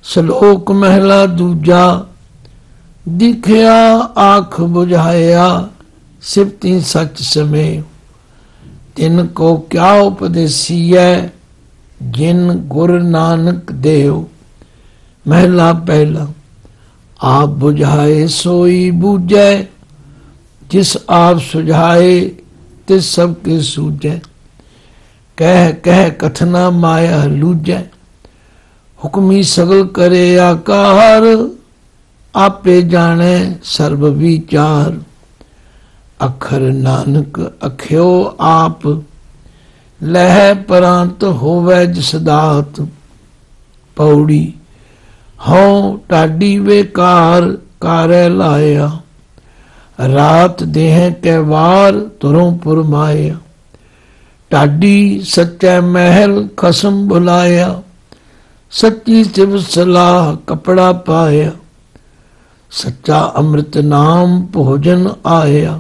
ਸ਼ਲੋਕ ਮਹਿਲਾ ਦੂਜਾ। ਦਿਖਿਆ ਆਖ ਬੁਝਾਇਆ ਸਿਫਤੀ ਸਚ ਸਮੇ, ਤਿਨ ਕੋ ਕਿਆ ਉਪਦੇਸੀਐ ਜਿਨ ਗੁਰ ਨਾਨਕ ਦੇਉ। ਮਹਿਲਾ ਪਹਿਲਾ। ਆਪ ਬੁਝਾਏ ਸੋਈ ਬੂਝੈ, ਜਿਸ ਆਪ ਸੁਝਾਏ ਤਿਸ ਸਭ ਕੇ ਸੂਝੈ। ਕਹਿ ਕਹਿ ਕਥਨਾ ਮਾਇਆ ਲੂਝੈ, ਹੁਕਮੀ ਸਗਲ ਕਰੇ ਆਕਾਰ। ਆਪੇ ਜਾਣੈ ਸਰਬ ਵਿਚਾਰ, ਅਖਰ ਨਾਨਕ ਅਖਿਓ ਆਪ। ਲਹਿ ਪ੍ਰਾਂਤ ਹੋਵੈ ਜਿਸ ਦਾਤ, ਪੌੜੀ ਹਉ ਢਾਡੀ ਵੇਕਾਰ ਕਾਰੈ ਲਾਇਆ। ਰਾਤ ਦੇਹ ਕੈ ਵਾਰ ਤੁਰੋਂ ਪੁਰਮਾਇਆ, ਢਾਡੀ ਸੱਚੈ ਮਹਿਲ ਖਸਮ ਬੁਲਾਇਆ। ਸੱਚੀ ਸਿਵ ਸਲਾਹ ਕਪੜਾ ਪਾਇਆ, ਸੱਚਾ ਅੰਮ੍ਰਿਤ ਨਾਮ ਭੋਜਨ ਆਇਆ।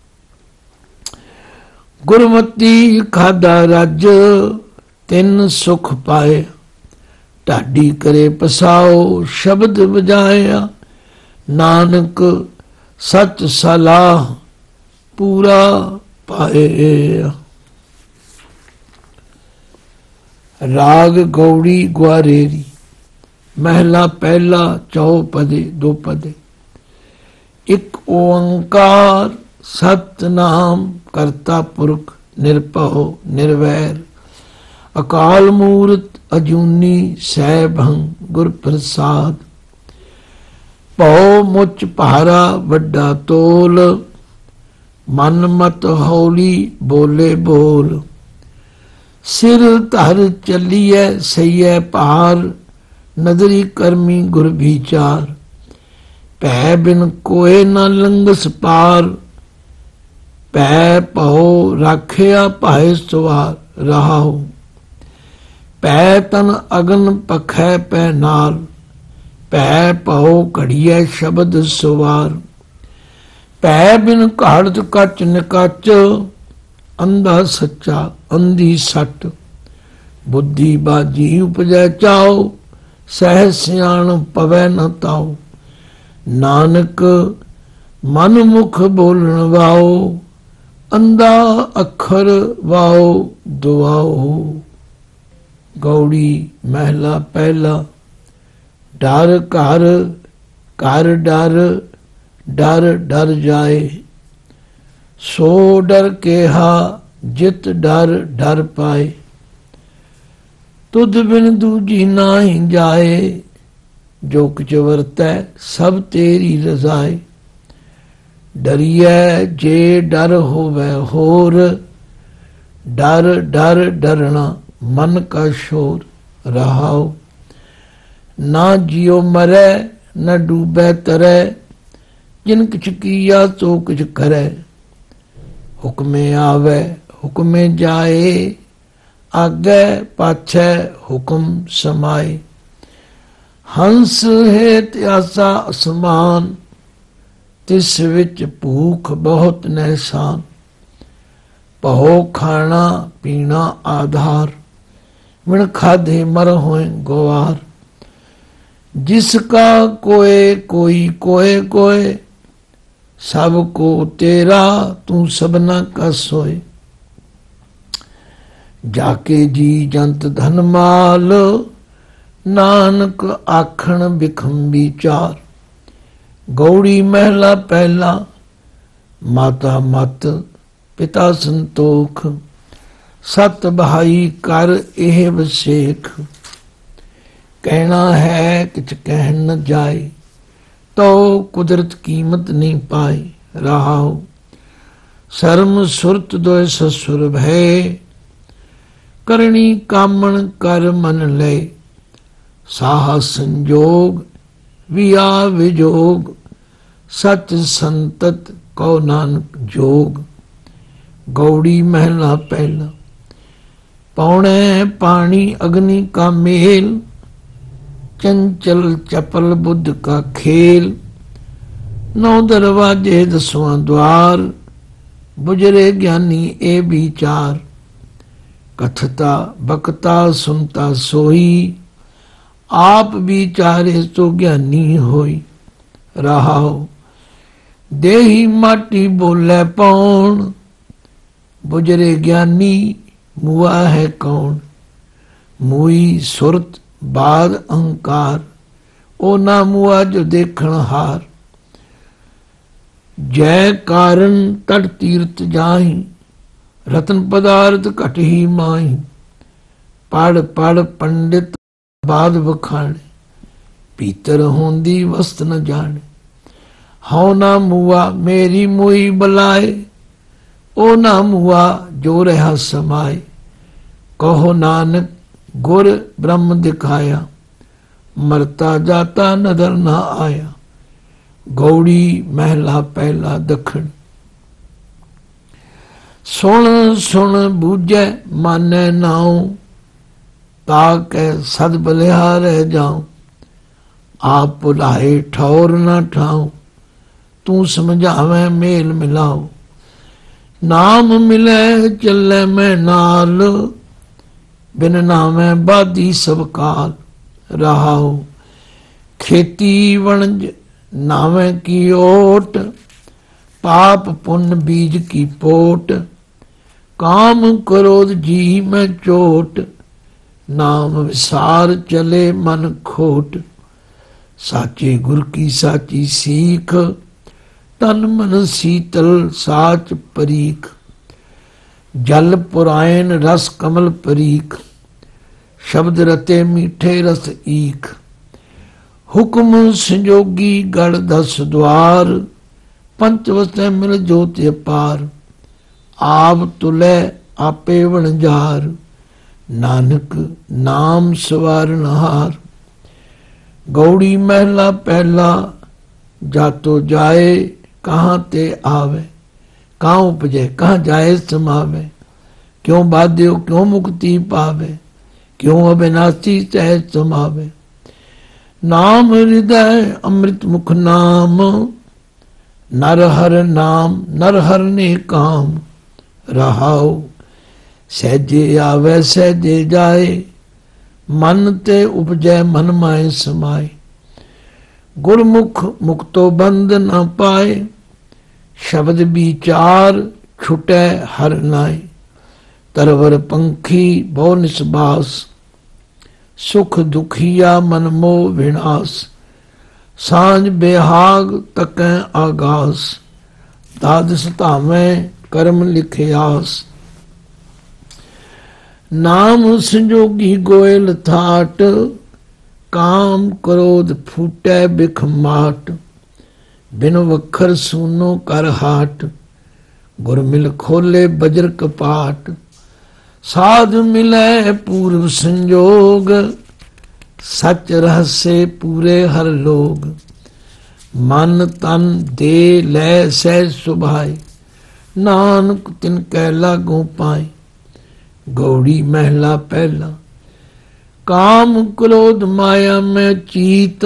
ਗੁਰਮਤੀ ਖਾਦਾ ਰੱਜ ਤਿੰਨ ਸੁਖ ਪਾਏ, ਢਾਡੀ ਕਰੇ ਪਸਾਓ ਸ਼ਬਦ ਵਜਾਇਆ। ਨਾਨਕ ਸੱਚ ਸਲਾਹ ਪੂਰਾ ਪਾਏ। ਰਾਗ ਗੌੜੀ ਗੁਆਰੇਰੀ। ਮਹਿਲਾ ਪਹਿਲਾ ਚੌਪਦੇ ਦੋ ਪਦੇ। ਇੱਕ ਓੰਕਾਰ ਸਤਨਾਮ ਕਰਤਾ ਪੁਰਖ ਨਿਰਭਉ ਨਿਰਵੈਰ, ਅਕਾਲ ਮੂਰਤ ਅਜੂਨੀ ਸੈਭੰ ਗੁਰ ਪ੍ਰਸਾਦ। ਭਉ ਮੁਚ ਭਾਰਾ ਵੱਡਾ ਤੋਲ, ਮਨ ਮਤ ਹੌਲੀ ਬੋਲੇ ਬੋਲ। ਸਿਰ ਧਰ ਚੱਲੀਐ ਸਈਐ ਭਾਰ, ਨਦਰੀ ਕਰਮੀ ਗੁਰ ਵਿਚਾਰ। ਭੈ ਬਿਨ ਕੋਏ ਨਾ ਲੰਘਸ ਪਾਰ, ਭੈ ਭਉ ਰਾਖਿਆ ਭਾਏ ਸਵਾਰ ਰਹਾਉ। ਭੈ ਤਨ ਅਗਨ ਪਖੈ ਪੈ ਨਾਲ, ਭੈ ਭਉ ਘੜੀਐ ਸ਼ਬਦ ਸਵਾਰ। ਭੈ ਬਿਨ ਘਾੜਤ ਕੱਚ ਨਿਕਚ, ਅੰਧਾ ਸੱਚਾ ਅੰਧੀ ਸੱਟ। ਬੁੱਧੀ ਬਾਜੀ ਉਪਜੈ ਚਾਉ, ਸਹਿ ਸਿਆਣ ਪਵੈ ਨ ਤਾਉ। ਨਾਨਕ ਮਨ ਮੁਖ ਬੋਲਣ ਵਾਓ, ਅੰਧਾ ਅੱਖਰ ਵਾਓ ਦੁਆਓ। ਗੌੜੀ ਮਹਿਲਾ ਪਹਿਲਾ। ਡਰ ਘਰ ਘਰ ਡਰ, ਡਰ ਡਰ ਜਾਏ। ਸੋ ਡਰ ਕੇਹਾ ਜਿਤ ਡਰ ਡਰ ਪਾਏ। ਤੁਧ ਬਿਨ ਦੂਜੀ ਨਾਹੀ ਜਾਏ, ਜੋ ਕੁਛ ਵਰਤੈ ਸਭ ਤੇਰੀ ਰਜ਼ਾਏ। ਡਰੀਐ ਜੇ ਡਰ ਹੋਵੈ ਹੋਰ, ਡਰ ਡਰ ਡਰਣਾ ਮਨ ਕਾ ਸ਼ੋਰ ਰਹਾਉ। ਨਾ ਜਿਉ ਮਰੈ ਨਾ ਡੂਬੈ ਤਰੈ, ਜਿਨ ਕਿਛ ਕੀਆ ਸੋ ਕਿਛ ਕਰੈ। ਹੁਕਮੇ ਆਵੈ ਹੁਕਮੇ ਜਾਏ, ਆਗੈ ਪਾਛੈ ਹੁਕਮ ਸਮਾਏ। ਹੰਸ ਹੈ ਤਿਆਸਾ ਅਸਮਾਨ, ਤਿਸ ਵਿੱਚ ਭੂਖ ਬਹੁਤ ਨਹਿਸਾਨ। ਭਉ ਖਾਣਾ ਪੀਣਾ ਆਧਾਰ, ਬਿਨ ਖਾਧੇ ਮਰ ਹੋਏ ਗਵਾਰ। ਜਿਸ ਕਾ ਕੋਏ ਕੋਈ ਕੋਏ ਕੋਏ, ਸਭ ਕੋ ਤੇਰਾ ਤੂੰ ਸਭਨਾ ਕਾ ਸੋਏ। ਜਾਕੇ ਜੀ ਜੰਤ ਧਨ ਮਾਲ, ਨਾਨਕ ਆਖਣ ਬਿਖਮ ਵਿਚਾਰ। ਗੌੜੀ ਮਹਿਲਾ ਪਹਿਲਾ। ਮਾਤਾ ਮਤ ਪਿਤਾ ਸੰਤੋਖ, ਸਤ ਭਾਈ ਕਰ ਇਹ ਵਸੇਖ। ਕਹਿਣਾ ਹੈ ਕਿਛ ਕਹਿਣ ਨ ਜਾਏ, ਤੋ ਕੁਦਰਤ ਕੀਮਤ ਨਹੀਂ ਪਾਈ ਰਹਾਉ। ਸ਼ਰਮ ਸੁਰਤ ਦੋਇ ਸਸੁਰ ਭੈ, ਕਰਣੀ ਕਾਮਣ ਕਰ ਮਨ ਲੈ। ਸਾਹ ਸੰਜੋਗ ਵਿਆ ਵਿਜੋਗ, ਸਚ ਸੰਤਤ ਕਉ ਨਾਨਕ ਜੋਗ। ਗੌੜੀ ਮਹਿਲਾ ਪਹਿਲਾ। ਪੌਣੇ ਪਾਣੀ ਅਗਨੀ ਕਾ ਮੇਲ, ਚੰਚਲ ਚਪਲ ਬੁੱਧ ਕਾ ਖੇਲ। ਨौ दरवाजे दसवां द्वार, बुजरे ज्ञानी ए विचार। कथता बकता सुनता सोई, आप विचारे सो ज्ञानी होई। रहाओ देही माटी बोले पौन, बुजरे ज्ञानी मुआ है कौन। मुई सुरत बाद अहंकार, ओ ना मुआ जो देखण हार। जय कारण तट तीर्थ जाहि, रतन पदार्थ घट ही माही। पढ़ पढ़ पंडित बाद बखाने, भीतर होंदी वस्त न जाने। हौ ना मुआ मेरी मुई बलाए, ओ ना मुआ जो रहा समाए। कहो नानक गुर ब्रह्म दिखाया, मरता जाता नजर ना आया। गौड़ी महला पहला दखन। सुन सुन बूझे माने नाऊ, ताके सद बलिहार रह जाऊं। आप भुलाए ठौर न ठाऊं, तू समझावे मेल मिलाओ। नाम मिले चले मैं नाल, बिन नामे बादी सब काल। रहाओ खेती वणज नावे की ओट, पाप पुण्य बीज की पोट। काम क्रोध जी में चोट, नाम विसार चले मन खोट। साचे गुर की साची सीख, तन मन शीतल साच परीख। जल पुरायन रस कमल परीख, शब्द रते मीठे रस ईख। हुक्म संजोगी गढ़ 10 द्वार, पंच वस्ते मिल जोत अपार। आप तुले आपे वणजार, नानक नाम सवारनहार। गौड़ी महला पहला, जातो जाए कहाँ ते आवे। कहाँ उपजे कहाँ जाए समावे। क्यों बाध्यो क्यों मुक्ति पावे, क्यों अविनाशी सहज समावे। नाम हृदय अमृत मुख नाम, नर हर नाम नर हर ने काम। रहाओ सहजे आवे सहजे जाए, मन ते उपजय मन माए समाए। गुरमुख मुक्तो बंद न पाए, शब्द विचार छुटे हर नाए। तरवर पंखी बहु निसबास, सुख दुखिया मन मोह विनाश। सांझ बेहाग तकै आगास, दादस धावें कर्म लिखे आस। नाम संजोगी गोयल थाट, काम क्रोध फूटे बिख माट। बिन वखर सूनो कर हाट, गुर मिल खोले बज्र कपाट। साध मिले पूर्व संजोग, सच रहस्य पूरे हर लोग। मन तन दे लै सहज सुभाए, नानक तिन कै लागू पाए। गौड़ी महला पहला। काम क्रोध माया में चीत,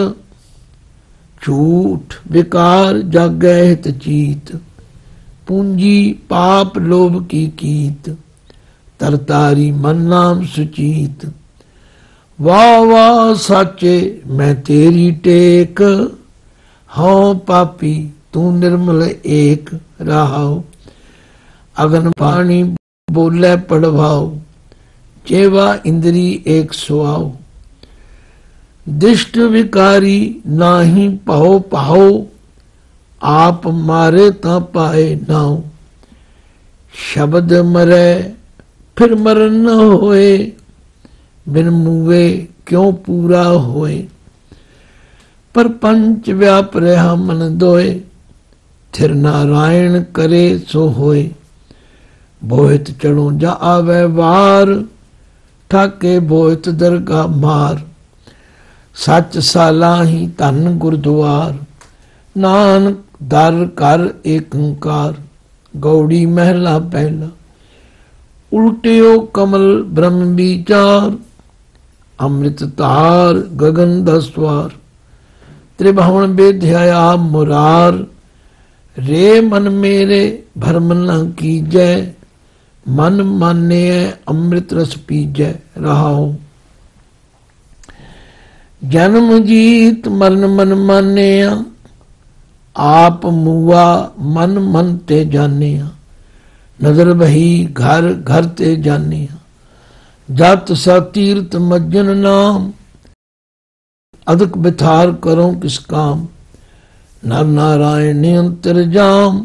झूठ विकार जागै हित चीत। पूंजी पाप लोभ की कीत, तरतारी मन नाम सुचीत। वाह वाह साचे मैं तेरी टेक, हूं पापी तू निर्मल एक। रहाओ अगन पानी बोले पढ़वाओ, जेवा इंद्री एक सुआओ। दिष्ट विकारी नाही पाओ पाओ, आप मारे ता पाए नाओ। शब्द मरे फिर मरण न होए, बिन मुए क्यों पूरा होए। पर पंच व्याप रहा मन दोए, थिर नारायण करे सो होए। बोहित चढ़ो जा आवे वार, ठाके बोहित दरगाह मार। सच सालाही धन गुरद्वार, नानक दर कर एक ओंकार। गौड़ी महला पहला। उल्टियो कमल ब्रह्म विचार, अमृत तार गगन 10 द्वार। त्रिभुवन बेध्याया मुरार, रे मन मेरे भरम न कीजै। मन माने अमृत रस पीजै। रहाओ जन्म जीत मरण मन मानिया, आप मुआ मन मन ते जानिया। नजर बही घर घर ते जानिया, जत सा तीर्थ मज्जन नाम। अधिक बिथार करो किस काम, नर नारायण नियंत्र जाम।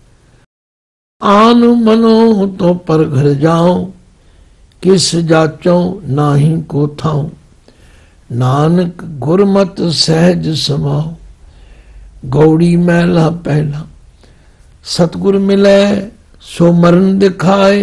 आन मनो तो पर घर जाओ, किस जाचो नाही को थाओ। नानक गुरमत सहज समाओ, गौड़ी मैला पहला। सतगुर मिले सो मरण दिखाए,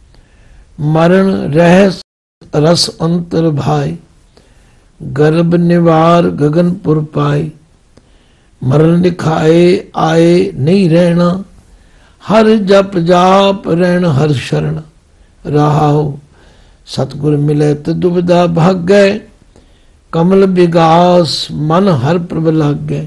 मरण रहस रस अंतर भाई। गर्भ निवार गगनपुर पाए, मरण दिखाए आए नहीं रहना। हर जप जाप रहन हर शरण, रहाओ सतगुर मिले तो दुविधा भाग गए। कमल विगास मन हर प्रभ लाग गए,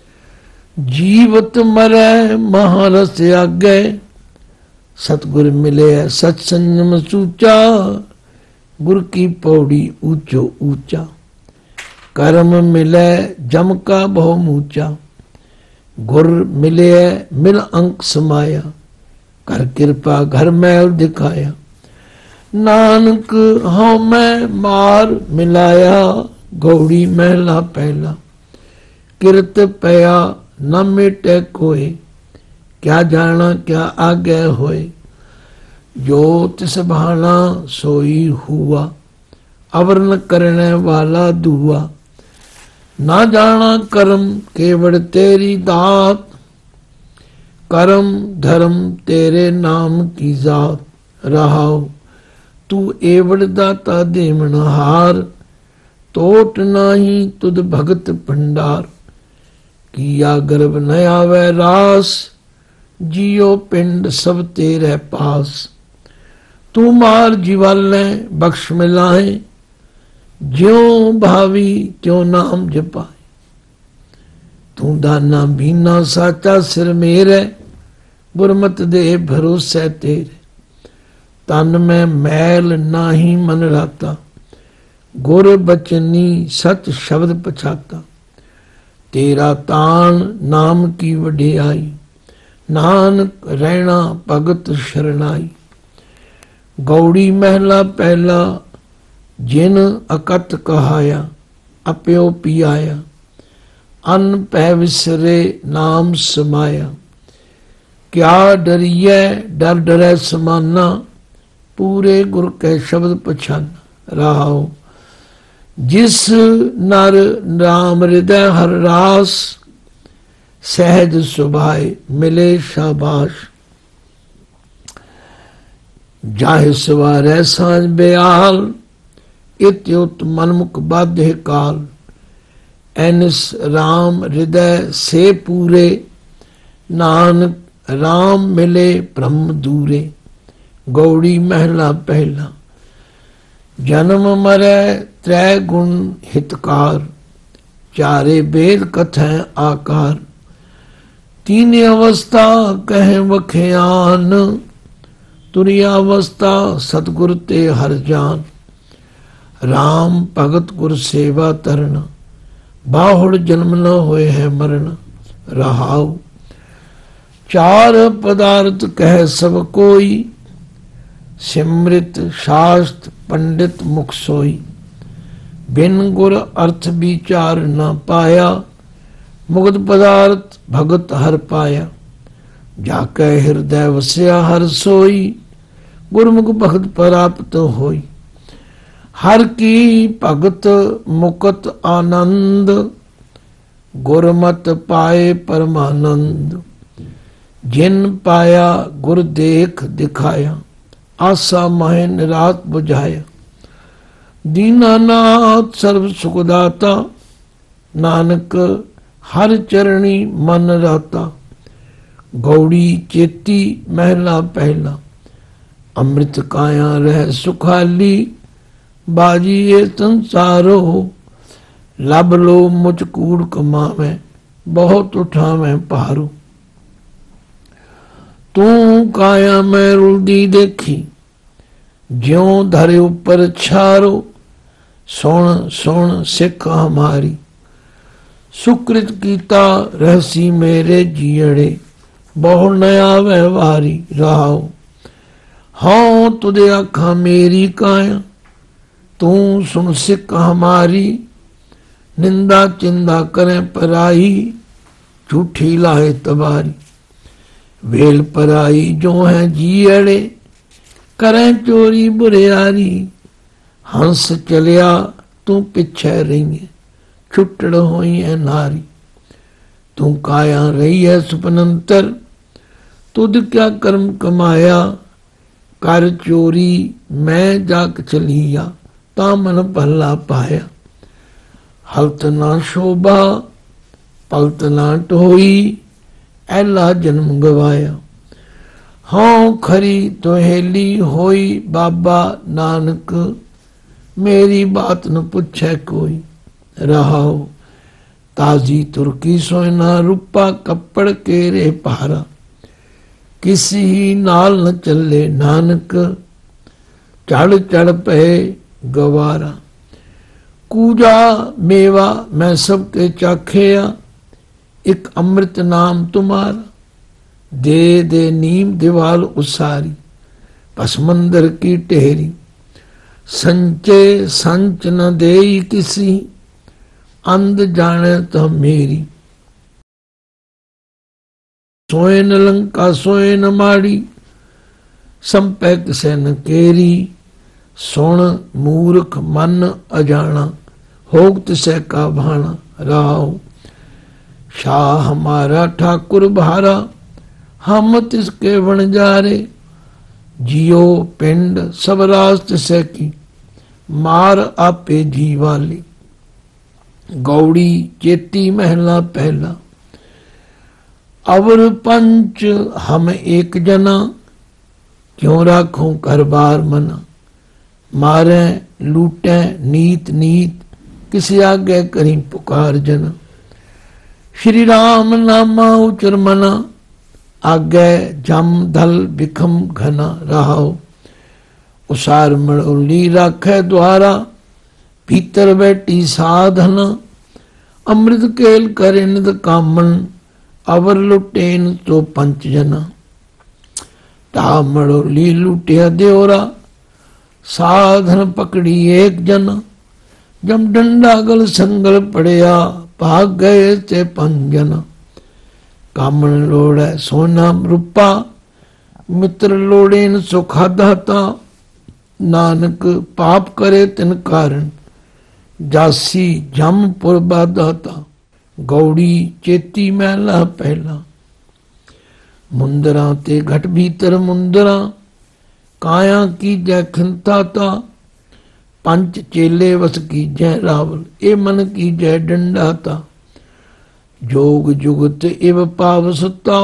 जीवत मरै महारस आगे। सतगुर मिले सच संयम सूचा, गुर की पौड़ी ऊंचो ऊंचा। कर्म मिले जम का बहु मूचा, गुर मिले मिल अंक समाया। कर कृपा घर मैल दिखाया, नानक हाँ मैं मार मिलाया। गौड़ी महला पहला, किरत पया न मिटे कोई। क्या जाना क्या आगे होए, जो तिस भाना सोई हुआ। अवर न करने वाला दुआ, ना जाना कर्म केवड़ तेरी दात। कर्म धर्म तेरे नाम की जात, रहाओ तू एवड़ दाता देमनहार। तोट नाही तुद भगत भंडार, किया गर्भ न आवे रास। जियो पिंड सब तेरे पास, तू मार जीवाले बख्श मिलाए। ज्यों भावी त्यों नाम जपाए, तू दाना बीना साचा सिर मेरे। गुरमत दे भरोसे तेरे, तन में मैल नाही मन राता। गुर बचनी सत शब्द पछाता, तेरा तान नाम की वडियाई। नानक रहना भगत शरणाई। गौड़ी महला पहला, जिन अकत कहाया अप्यो पियाया। अन्न पै विसरे नाम समाया, क्या डरिए डर डरे समाना। पूरे गुर के शब्द पछाना, रहाओ जिस नर राम हृदय हर रास। सहज सुभाए मिले शाबाश, जाहि सवारे सांझ बेआल। इत्युत मनमुख बाध्य काल, एनिस राम हृदय से पूरे। नानक राम मिले ब्रह्म दूरे। गौड़ी महला पहला, जन्म मरै त्रै गुण हितकार। चारे वेद कथें आकार, तीन अवस्था कहें वख्यान। तुरियावस्था सतगुर ते हर जान। राम भगत गुर सेवा तरन, बाहुड़ जन्म न होए है मरण। रहाउ चार पदार्थ कह सब कोई। सिमृत शास्त्र पंडित मुख सोई। बिन गुर अर्थ विचार न पाया। मुक्त पदार्थ भगत हर पाया। जाके हृदय वस्या हर सोई। गुरमुख भगत प्राप्त होई। हर की भगत मुकत आनंद। गुरमत पाए परमानंद। जिन पाया गुर देख दिखाया। आशा माहे निरात बुझाया। दीनानाथ सर्व सुखदाता। नानक हर चरणी मन राता। गौड़ी चेती महला पहला। अमृत काया रह सुखाली। बाजी ये संसारो। लब लो मुझ कूड़ कमावे। बहुत उठावे पारो। तू काया में रुलदी देखी। ज्यों धरे ऊपर छारो। सुन सुन सिख हमारी, सुकृत कीता रहसी मेरे जियड़े, बहु नया व्यवहारी रहाओ। हाँ तुदे आखा मेरी काया, तू सुन सिख हमारी, निंदा चिंदा करें पराई, झूठी लाए तबारी। वेल पराई जो है जियड़े, करें चोरी बुरियारी। हंस चलिया तू पिछे रही, छुट्टड़ होई है नारी। तू काया रही है सुपनंतर, तुद क्या कर्म कमाया। कर चोरी मैं जाक चलिया, ता मन भला पाया। हलत ना शोभा पलत ना टोई, ऐला जन्म गवाया। हाँ खरी तोहेली होई बाबा नानक, मेरी बात न पूछे कोई। रहाओ ताजी तुर्की सोना रूपा, कपड़ केरे पहारा। किसी ही नाल न चले नानक, चढ़ चढ़ पे गवारा। कूजा मेवा मैं सबके चाखिया, एक अमृत नाम तुम्हारा। दे दे नीम दीवाल उसारी, पसमंदर की टेहरी। संचे संच न देई किसी, अंध जाने तो मेरी। सोए न लंका सोए न माड़ी, संपैक से न केरी। सुन मूर्ख मन अजाना, होगत से का भाना। राव शाह हमारा ठाकुर भारा, हम तिसके वणजारे। जियो पिंड सब रास्त से की, मार आपे जी वाली। गौड़ी चेती महला पहला, अवर पंच हम एक जना। क्यों राखूं कर बार मना, मारे लूटे नीत नीत। किसी आगे करी पुकार जना। श्री राम नामा उचर मना, आगे जम धल बिखम घना। रहाओ उसार मड़ोली राखे द्वारा, भीतर बैठी साधना। अमृत केल करे निद कामन, अवर लुटेन तो पंच जना। ता मड़ोली लुटिया देवरा, साधन पकड़ी एक जना। जब डंडा गल संगल पड़िया, भाग गए ते पंजना। कामन लोड़े सोना रूपा, मित्र लोड़ेन सुखा दाता। नानक पाप करे तिन कारण, जासी जमपुर बादाता। गौड़ी चेती महला पहला, मुंदरा ते घट भीतर मुंदरा। काया की जय खिंताता, पंच चेले वस की जय रावल। ए मन की जय डंडाता। जोग जुगत इव पावसता,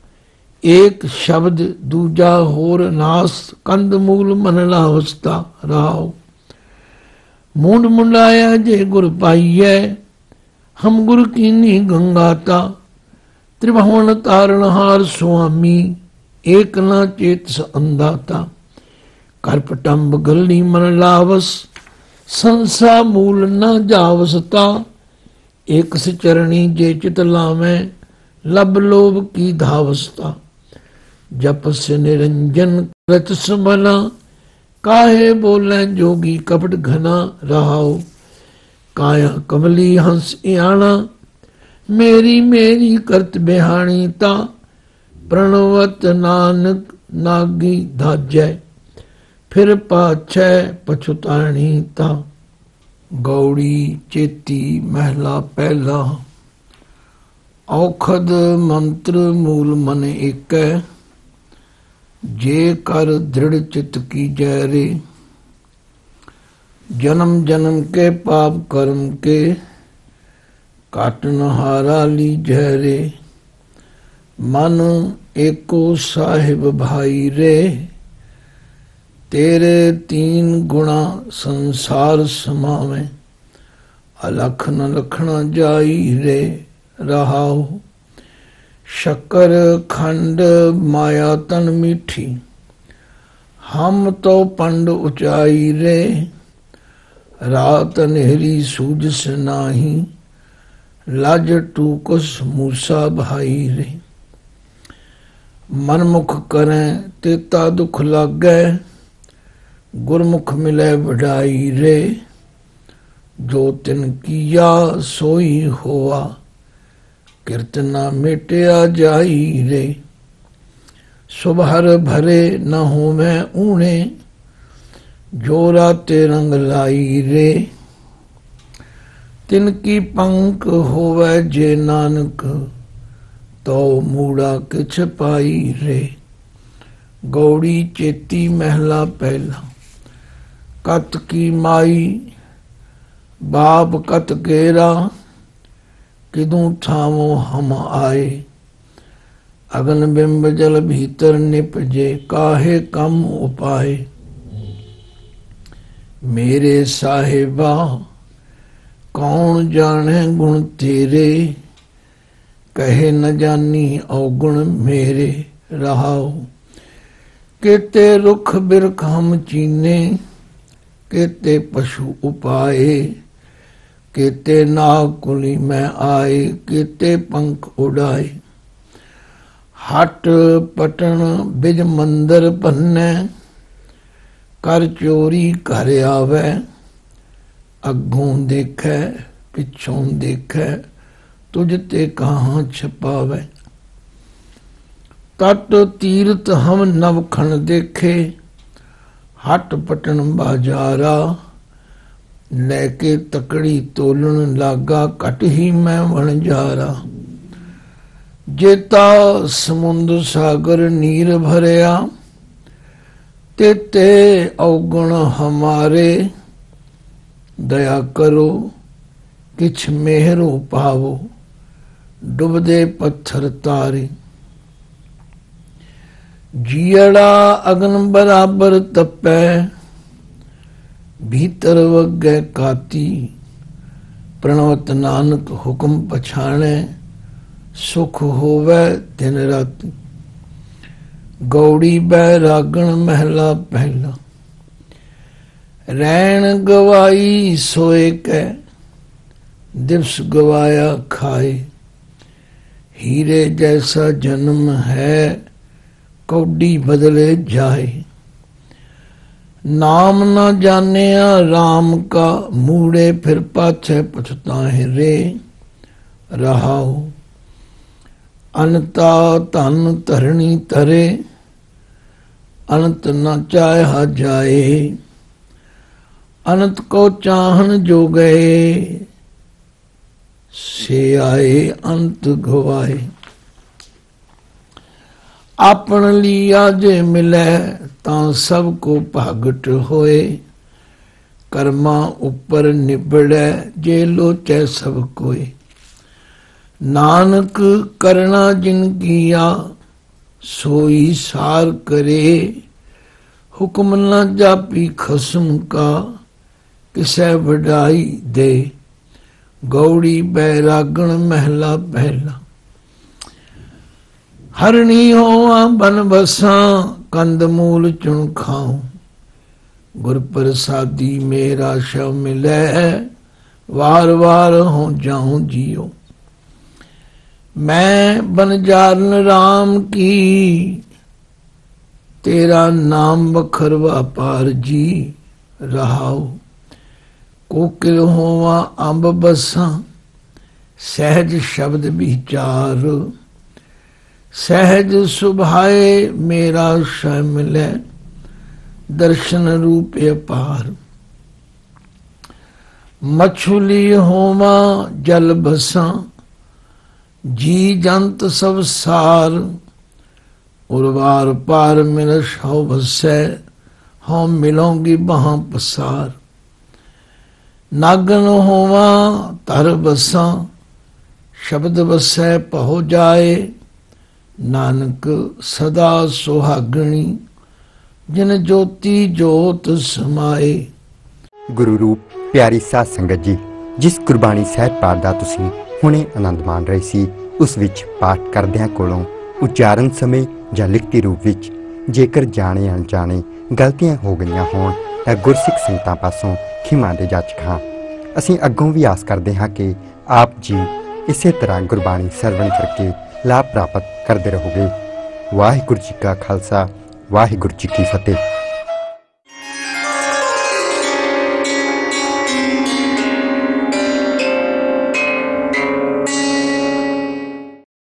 एक शब्द दूजा होर नास। कंद मूल मन लावसता। राव मूंड मुंडाया जे गुर पाइयै, हम गुर कीनी गंगाता। त्रिभुवन तारणहार स्वामी, एक ना चेतस अंधाता। करपटम्ब गली मन लावस, संसा मूल न जावसता। एक चरणी जे चित लावे, लब लोभ की धावसता। जपस निरंजन रचस मना, काहे बोले जोगी कपट घना। रहाओ काया कमली हंस इयाना, मेरी मेरी करत बिहाणीता। प्रणवत नानक नागी धाजै, फिर पाछै पछुताणीता। गौड़ी चेती महला पहला, औखद मंत्र मूल मन एकै। जे कर दृढ़ चित की जय रे, जन्म जन्म के पाप कर्म के। काटन हारा ली जय रे, मन एको साहिब भाई रे। तेरे तीन गुणा संसार समावे, अलख न लखना जाई रे। रहाओ शक्कर खंड माया तन मीठी, हम तो पंड ऊंचाई रे। रात अंधेरी सूझस नाही, लाज टूकुस मूसा भाई रे। मनमुख करें तेता दुख लागै, गुरमुख मिले बढ़ाई रे। जो तिन किया सोई होआ, कीर्तना मिटया जाई रे। सुबहर भरे न हो मैं ऊणे, जो राते रंग लाई रे। तिनकी पंख होवे जे नानक, तो मूड़ा किछ पाई रे। गौड़ी चेती महला पहला, कत की माई बाप कत केरा। किदू ठावो हम आए, अगन बिंब जल भीतर निपजे। काहे कम उपाय, मेरे साहिबा कौन जाने गुण तेरे। कहे न जानी अवगुण मेरे। रहाओ केते रुख बिरख हम चीने, केते पशु उपाए। केते नाग कुली में आए, केते पंख उड़ाए। हट पटन बिज मंदिर भन्ने, कर चोरी घर आवे। अगों देखे पिछों देखे, तुझ ते कहाँ छपावे। तट तीर्थ हम नवखन देखे, हट पटन बाजारा। लेके तकड़ी तोलन लागा, कट ही मैं वणजारा। जेता समुंद सागर नीर भरया, तेते अवगुण हमारे। दया करो किछ मेहरो पावो, डुबदे पत्थर तारे। जियड़ा अगन बराबर तपै, भीतर वगै काती। प्रणवत नानक हुक्म पछाणे, सुख होवे दिन राती। गौड़ी बैरागण महला पहला, रैन गवाई सोए कै। दिवस गवाया खाए, हीरे जैसा जन्म है। कौडी बदले जाए, नाम न जानिया राम का। मूड़े फिर पाछे पछताए रे। रहाओ अनता धन धरणी तरे, अनंत न चाहा जाए। अनंत को चाहन जो गए, से आए अंत गवाए। आपन लिया जे मिले, तां सबको भागट होए। कर्मा ऊपर निबड़े, जे लोचे सब कोई। नानक करना जिन किया, सोई सार करे। हुक्म न जापी खसम का, किसे बढ़ाई दे। गौड़ी बैरागण महला पहला, हरणी होवा बन बसा। कंद मूल चुन खाऊं, गुर प्रसादी मेरा शव मिले। वार वार हो जाऊं जियो, मैं बनजारन राम की। तेरा नाम बखरवा पार जी। रहाओ कोकिल होवा अंब बसा, सहज शब्द विचार। सहज सुभाए मेरा शय मिले, दर्शन रूप अपार। मछली होवा जल बसा, जी जंत सब सार। उर्वार पार मिलस हो बसै, हो मिलोंगी वहां पसार। नागन होवा तर बसा, शब्द बसै पहो जाए। नानक सदा सुहागणी, जिन ज्योति जोत समाए। गुरु रूप प्यारी साध संगत जी, जिस गुरबाणी ਸਾਹਿਬ ਪਾਠ ਦਾ ਤੁਸੀਂ ਹੁਣੇ ਆਨੰਦ ਮਾਣ ਰਹੇ ਸੀ, ਉਸ ਵਿੱਚ ਪਾਠ ਕਰਦਿਆਂ ਕੋਲੋਂ ਉਚਾਰਨ ਸਮੇਂ ਜਾਂ ਲਿਖਤੀ ਰੂਪ ਵਿੱਚ ਜੇਕਰ ਜਾਣੇ ਅਣਜਾਣੇ ਗਲਤੀਆਂ ਹੋ ਗਈਆਂ ਹੋਣ ਤਾਂ ਗੁਰਸਿੱਖ ਸੰਗਤਾਂ ਪਾਸੋਂ ਖਿਮਾ ਦੇ ਜਾਚਕ ਹਾਂ। ਅਸੀਂ ਅੱਗੋਂ ਵੀ ਆਸ ਕਰਦੇ ਹਾਂ ਕਿ ਆਪ ਜੀ ਇਸੇ ਤਰ੍ਹਾਂ ਗੁਰਬਾਣੀ ਸਰਵਣ ਕਰਕੇ ਲਾਭ ਪ੍ਰਾਪਤ ਕਰਦੇ ਰਹੋਗੇ। ਵਾਹਿਗੁਰੂ ਜੀ ਕਾ ਖਾਲਸਾ, ਵਾਹਿਗੁਰੂ ਜੀ ਕੀ ਫਤਿਹ।